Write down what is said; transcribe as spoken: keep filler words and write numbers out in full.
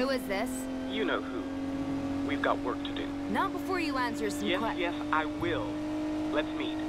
Who is this? You know who. We've got work to do. Not before you answer some Yes, questions. yes, I will. Let's meet.